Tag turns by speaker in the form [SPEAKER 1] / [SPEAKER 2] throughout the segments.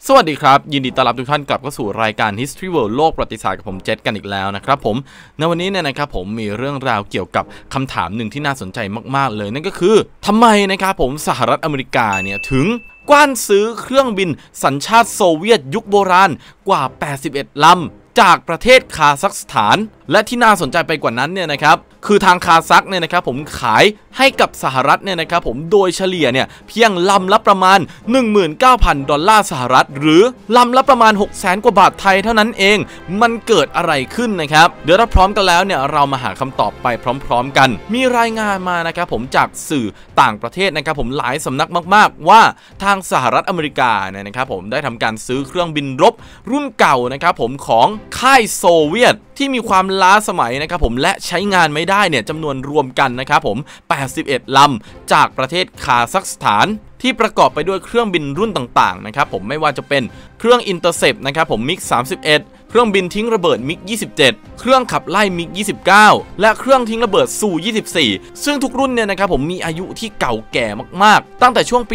[SPEAKER 1] สวัสดีครับยินดีต้อนรับทุกท่านกลับเข้าสู่รายการ History World โลกประวัติศาสตร์กับผมเจษกันอีกแล้วนะครับผมในวันนี้เนี่ยนะครับผมมีเรื่องราวเกี่ยวกับคำถามหนึ่งที่น่าสนใจมากๆเลยนั่นก็คือทำไมนะครับผมสหรัฐอเมริกาเนี่ยถึงกว้านซื้อเครื่องบินสัญชาติโซเวียตยุคโบราณกว่า81ลำจากประเทศคาซัคสถานและที่น่าสนใจไปกว่านั้นเนี่ยนะครับคือทางคาซัคเนี่ยนะครับผมขายให้กับสหรัฐเนี่ยนะครับผมโดยเฉลี่ยเนี่ยเพียงลำละประมาณ 19,000 ดอลลาร์สหรัฐหรือลำละประมาณ 600,000 กว่าบาทไทยเท่านั้นเองมันเกิดอะไรขึ้นนะครับเดี๋ยวเราพร้อมกันแล้วเนี่ยเรามาหาคำตอบไปพร้อมๆกันมีรายงานมานะครับผมจากสื่อต่างประเทศนะครับผมหลายสำนักมากๆว่าทางสหรัฐอเมริกาเนี่ยนะครับผมได้ทำการซื้อเครื่องบินรบรุ่นเก่านะครับผมของค่ายโซเวียตที่มีความล้าสมัยนะครับผมและใช้งานไม่ได้เนี่ยจำนวนรวมกันนะครับผม81ลำจากประเทศคาซัคสถานที่ประกอบไปด้วยเครื่องบินรุ่นต่างๆนะครับผมไม่ว่าจะเป็นเครื่องอินเตอร์เซปนะครับผมมิก31เครื่องบินทิ้งระเบิดมิก27เครื่องขับไล่มิก29และเครื่องทิ้งระเบิดซู24ซึ่งทุกรุ่นเนี่ยนะครับผมมีอายุที่เก่าแก่มากๆตั้งแต่ช่วงปี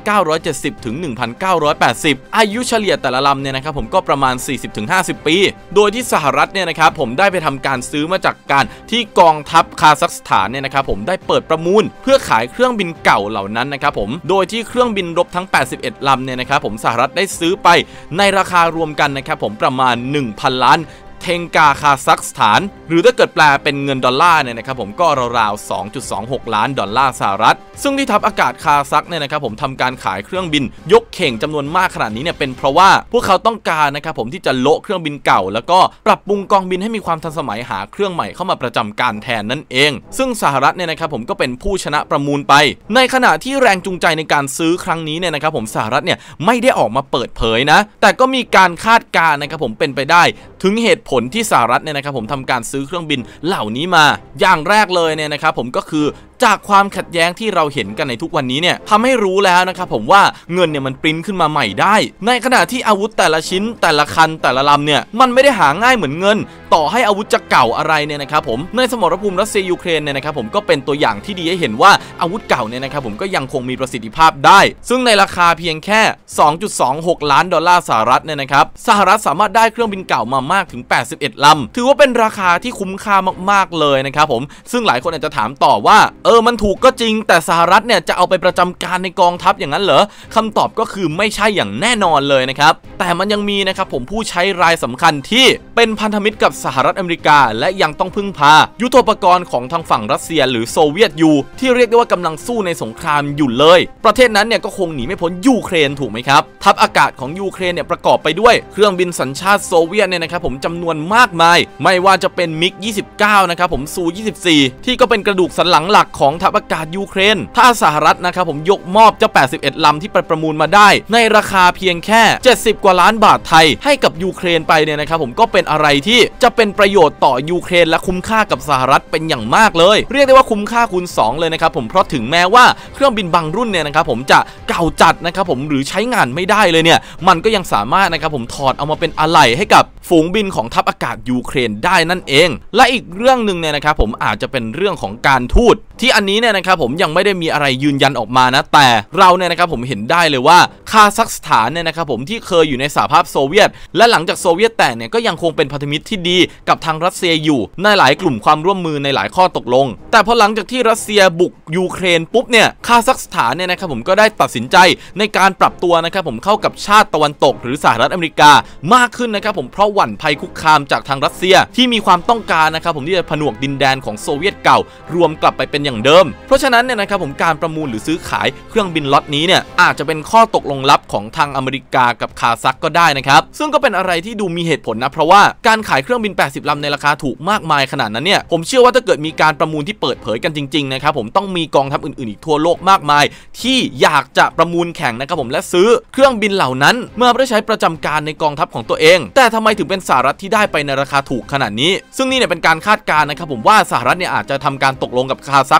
[SPEAKER 1] 1970 ถึง 1980 อายุเฉลี่ยแต่ละลำเนี่ยนะครับผมก็ประมาณ 40-50 ปีโดยที่สหรัฐเนี่ยนะครับผมได้ไปทำการซื้อมาจากการที่กองทัพคาซัคสถานเนี่ยนะครับผมได้เปิดประมูลเพื่อขายเครื่องบินเก่าเหล่านั้นนะครับผมโดยที่เครื่องบินรบทั้ง81ลำเนี่ยนะครับผมสหรัฐได้ซื้อไปในราคารวมกันนะครับผมประมาณ1,000 ล้านเทงกาคาซัคสถานหรือถ้าเกิดแปลเป็นเงินดอลลาร์เนี่ยนะครับผมก็ราวๆ 2.26 ล้านดอลลาร์สหรัฐซึ่งที่ทัพอากาศคาซัคเนี่ยนะครับผมทำการขายเครื่องบินยกเข่งจำนวนมากขนาดนี้เนี่ยเป็นเพราะว่าพวกเขาต้องการนะครับผมที่จะโละเครื่องบินเก่าแล้วก็ปรับปรุงกองบินให้มีความทันสมัยหาเครื่องใหม่เข้ามาประจำการแทนนั่นเองซึ่งสหรัฐเนี่ยนะครับผมก็เป็นผู้ชนะประมูลไปในขณะที่แรงจูงใจในการซื้อครั้งนี้เนี่ยนะครับผมสหรัฐเนี่ยไม่ได้ออกมาเปิดเผยนะแต่ก็มีการคาดการณ์นะครับผมเป็นไปได้ถึงเหตุผลที่สหรัฐเนี่ยนะครับผมทำการซื้อเครื่องบินเหล่านี้มาอย่างแรกเลยเนี่ยนะครับผมก็คือจากความขัดแย้งที่เราเห็นกันในทุกวันนี้เนี่ยทำให้รู้แล้วนะครับผมว่าเงินเนี่ยมันปริ้นขึ้นมาใหม่ได้ในขณะที่อาวุธแต่ละชิ้นแต่ละคันแต่ละลำเนี่ยมันไม่ได้หาง่ายเหมือนเงินต่อให้อาวุธจะเก่าอะไรเนี่ยนะครับผมในสมรภูมิรัสเซียยูเครนเนี่ยนะครับผมก็เป็นตัวอย่างที่ดีให้เห็นว่าอาวุธเก่าเนี่ยนะครับผมก็ยังคงมีประสิทธิภาพได้ซึ่งในราคาเพียงแค่ 2.26 ล้านดอลลาร์สหรัฐเนี่ยนะครับสหรัฐสามารถได้เครื่องบินเก่ามามากถึง81ลำถือว่าเป็นราคาที่คุ้มค่ามากๆเลยนะครับผมซึ่งหลายคนอาจจะถามต่อว่ามันถูกก็จริงแต่สหรัฐเนี่ยจะเอาไปประจำการในกองทัพอย่างนั้นเหรอคำตอบก็คือไม่ใช่อย่างแน่นอนเลยนะครับแต่มันยังมีนะครับผมผู้ใช้รายสำคัญที่เป็นพันธมิตรกับสหรัฐอเมริกาและยังต้องพึ่งพายุทโธปกรณ์ของทางฝั่งรัสเซียหรือโซเวียตอยู่ที่เรียกได้ว่ากำลังสู้ในสงครามอยู่เลยประเทศนั้นเนี่ยก็คงหนีไม่พ้นยูเครนถูกไหมครับทัพอากาศของยูเครนเนี่ยประกอบไปด้วยเครื่องบินสัญชาติโซเวียตเนี่ยนะครับผมจำนวนมากมายไม่ว่าจะเป็นมิก29นะครับผมซู24ที่ก็เป็นกระดูกสันหลังหลักของทัพอากาศยูเครนถ้าสหรัฐนะครับผมยกมอบเจ้า81ลำที่ประมูลมาได้ในราคาเพียงแค่70กว่าล้านบาทไทยให้กับยูเครนไปเนี่ยนะครับผมก็เป็นอะไรที่จะเป็นประโยชน์ต่อยูเครนและคุ้มค่ากับสหรัฐเป็นอย่างมากเลยเรียกได้ว่าคุ้มค่าคูณ2เลยนะครับผมเพราะถึงแม้ว่าเครื่องบินบางรุ่นเนี่ยนะครับผมจะเก่าจัดนะครับผมหรือใช้งานไม่ได้เลยเนี่ยมันก็ยังสามารถนะครับผมถอดเอามาเป็นอะไหล่ให้กับฝูงบินของทัพอากาศยูเครนได้นั่นเองและอีกเรื่องหนึ่งเนี่ยนะครับผมอาจจะเป็นเรื่องของการทูตที่อันนี้เนี่ยนะครับผมยังไม่ได้มีอะไรยืนยันออกมานะแต่เราเนี่ยนะครับผมเห็นได้เลยว่าคาซัคสถานเนี่ยนะครับผมที่เคยอยู่ในสหภาพโซเวียตและหลังจากโซเวียตแตกเนี่ยก็ยังคงเป็นพันธมิตรที่ดีกับทางรัสเซียอยู่ในหลายกลุ่มความร่วมมือในหลายข้อตกลงแต่พอหลังจากที่รัสเซียบุกยูเครนปุ๊บเนี่ยคาซัคสถานเนี่ยนะครับผมก็ได้ตัดสินใจในการปรับตัวนะครับผมเข้ากับชาติตะวันตกหรือสหรัฐอเมริกามากขึ้นนะครับผมเพราะหวั่นภัยคุกคามจากทางรัสเซียที่มีความต้องการนะครับผมที่จะผนวกดินแดนของโซเวียตเก่ารวมกลับไปเป็นอย่างเดิมเพราะฉะนั้นเนี่ยนะครับผมการประมูลหรือซื้อขายเครื่องบินล็อตนี้เนี่ยอาจจะเป็นข้อตกลงลับของทางอเมริกากับคาซัคก็ได้นะครับซึ่งก็เป็นอะไรที่ดูมีเหตุผลนะเพราะว่าการขายเครื่องบิน80ลำในราคาถูกมากมายขนาดนั้นเนี่ยผมเชื่อว่าถ้าเกิดมีการประมูลที่เปิดเผยกันจริงๆนะครับผมต้องมีกองทัพอื่นๆอีกทั่วโลกมากมายที่อยากจะประมูลแข่งนะครับผมและซื้อเครื่องบินเหล่านั้นเมื่อได้ใช้ประจำการในกองทัพของตัวเองแต่ทำไมถึงเป็นสหรัฐที่ได้ไปในราคาถูกขนาดนี้ซึ่งนี่เนี่ยเป็นการคาดการณ์นะครับผมว่าสหรัฐเนี่ยอาจจะทำการตกลงกับคาซัค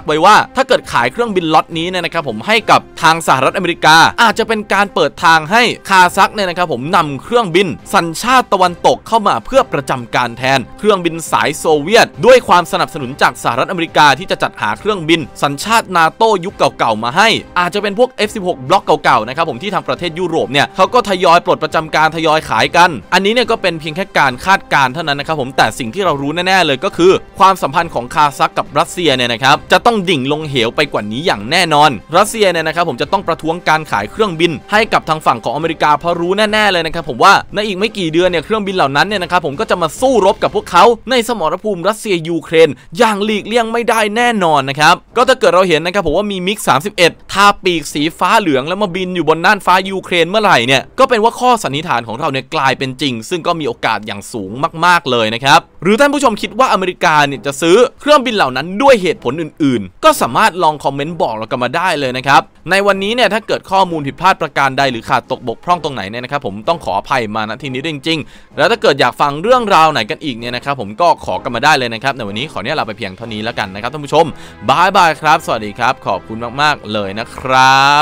[SPEAKER 1] ไว้ว่าถ้าเกิดขายเครื่องบินล็อตนี้เนี่ยนะครับผมให้กับทางสหรัฐอเมริกาอาจจะเป็นการเปิดทางให้คาซัคเนี่ยนะครับผมนำเครื่องบินสัญชาติตะวันตกเข้ามาเพื่อประจำการแทนเครื่องบินสายโซเวียตด้วยความสนับสนุนจากสหรัฐอเมริกาที่จะจัดหาเครื่องบินสัญชาตินาโต้ยุคเก่าๆมาให้อาจจะเป็นพวก F16 บล็อกเก่าๆนะครับผมที่ทางประเทศยุโรปเนี่ยเขาก็ทยอยปลดประจำการทยอยขายกันอันนี้เนี่ยก็เป็นเพียงแค่การคาดการณ์เท่านั้นนะครับผมแต่สิ่งที่เรารู้แน่ๆเลยก็คือความสัมพันธ์ของคาซัคกับรัสเซียเนี่ยนะครับจะต้องดิ่งลงเหวไปกว่านี้อย่างแน่นอนรัสเซียเนี่ยนะครับผมจะต้องประท้วงการขายเครื่องบินให้กับทางฝั่งของอเมริกาเพราะรู้แน่ๆเลยนะครับผมว่าในอีกไม่กี่เดือนเนี่ยเครื่องบินเหล่านั้นเนี่ยนะครับผมก็จะมาสู้รบกับพวกเขาในสมรภูมิรัสเซียยูเครนอย่างหลีกเลี่ยงไม่ได้แน่นอนนะครับก็ถ้าเกิดเราเห็นนะครับผมว่ามีมิก31ทาปีกสีฟ้าเหลืองแล้วมาบินอยู่บนน่านฟ้ายูเครนเมื่อไหร่เนี่ยก็เป็นว่าข้อสันนิษฐานของเราเนี่ยกลายเป็นจริงซึ่งก็มีโอกาสอย่างสูงมากๆเลยนะครับหรือท่านผู้ชมคิดว่าอเมริกาเนี่ยจะซื้อเครื่องบินเหล่านั้นด้วยเหตุผลอื่นๆก็สามารถลองคอมเมนต์บอกเรากันมาได้เลยนะครับในวันนี้เนี่ยถ้าเกิดข้อมูลผิดพลาดประการใดหรือขาดตกบกพร่องตรงไหนเนี่ยนะครับผมต้องขออภัยมาณที่นี้จริงๆแล้วถ้าเกิดอยากฟังเรื่องราวไหนกันอีกเนี่ยนะครับผมก็ขอกันมาได้เลยนะครับในวันนี้ขอเนี่ยลาไปเพียงเท่านี้แล้วกันนะครับท่านผู้ชมบายบายครับสวัสดีครับขอบคุณมากๆเลยนะครับ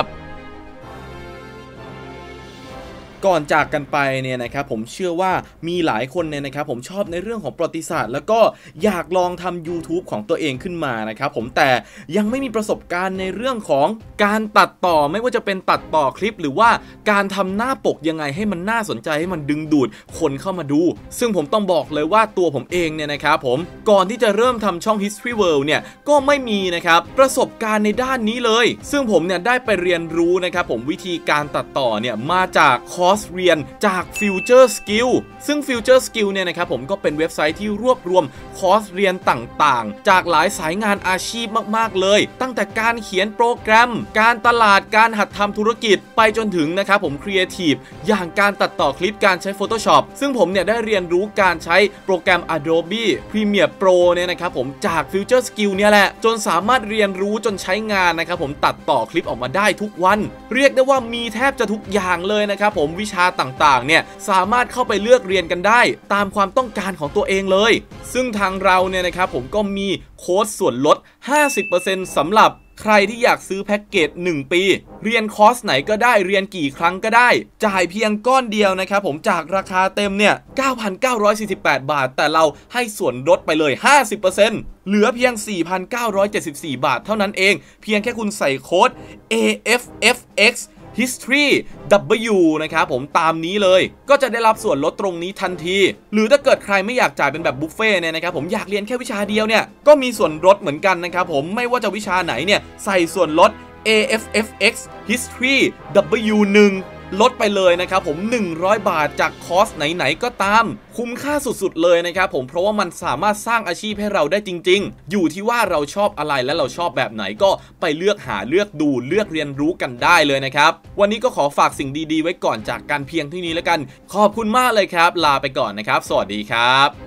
[SPEAKER 1] ก่อนจากกันไปเนี่ยนะครับผมเชื่อว่ามีหลายคนเนี่ยนะครับผมชอบในเรื่องของประวัติศาสตร์แล้วก็อยากลองทำ YouTube ของตัวเองขึ้นมานะครับผมแต่ยังไม่มีประสบการณ์ในเรื่องของการตัดต่อไม่ว่าจะเป็นตัดต่อคลิปหรือว่าการทำหน้าปกยังไงให้มันน่าสนใจให้มันดึงดูดคนเข้ามาดูซึ่งผมต้องบอกเลยว่าตัวผมเองเนี่ยนะครับผมก่อนที่จะเริ่มทำช่อง History World เนี่ยก็ไม่มีนะครับประสบการณ์ในด้านนี้เลยซึ่งผมเนี่ยได้ไปเรียนรู้นะครับผมวิธีการตัดต่อเนี่ยมาจากคอร์สเรียนจาก Future Skill ซึ่ง Future Skill เนี่ยนะครับผมก็เป็นเว็บไซต์ที่รวบรวมคอร์สเรียนต่างๆจากหลายสายงานอาชีพมากๆเลยตั้งแต่การเขียนโปรแกรมการตลาดการหัดทำธุรกิจไปจนถึงนะครับผมครีเอทีฟอย่างการตัดต่อคลิปการใช้ Photoshop ซึ่งผมเนี่ยได้เรียนรู้การใช้โปรแกรม Adobe Premiere Pro เนี่ยนะครับผมจาก Future Skill เนี่ยแหละจนสามารถเรียนรู้จนใช้งานนะครับผมตัดต่อคลิปออกมาได้ทุกวันเรียกได้ว่ามีแทบจะทุกอย่างเลยนะครับผมวิชาต่างๆเนี่ยสามารถเข้าไปเลือกเรียนกันได้ตามความต้องการของตัวเองเลยซึ่งทางเราเนี่ยนะครับผมก็มีโค้ดส่วนลด 50% สำหรับใครที่อยากซื้อแพ็กเกจ1 ปีเรียนคอร์สไหนก็ได้เรียนกี่ครั้งก็ได้จ่ายเพียงก้อนเดียวนะครับผมจากราคาเต็มเนี่ย 9,948 บาทแต่เราให้ส่วนลดไปเลย 50% เหลือเพียง 4,974 บาทเท่านั้นเองเพียงแค่คุณใส่โค้ด AFFX History W นะครับผมตามนี้เลยก็จะได้รับส่วนลดตรงนี้ทันทีหรือถ้าเกิดใครไม่อยากจ่ายเป็นแบบบุฟเฟ่เนี่ยนะครับผมอยากเรียนแค่วิชาเดียวเนี่ยก็มีส่วนลดเหมือนกันนะครับผมไม่ว่าจะวิชาไหนเนี่ยใส่ส่วนลด AFFX History W1 ลดไปเลยนะครับผม100 บาทจากคอร์สไหนๆก็ตามคุ้มค่าสุดๆเลยนะครับผมเพราะว่ามันสามารถสร้างอาชีพให้เราได้จริงๆอยู่ที่ว่าเราชอบอะไรและเราชอบแบบไหนก็ไปเลือกหาเลือกดูเลือกเรียนรู้กันได้เลยนะครับวันนี้ก็ขอฝากสิ่งดีๆไว้ก่อนจากการเพียงเท่านี้แล้วกันขอบคุณมากเลยครับลาไปก่อนนะครับสวัสดีครับ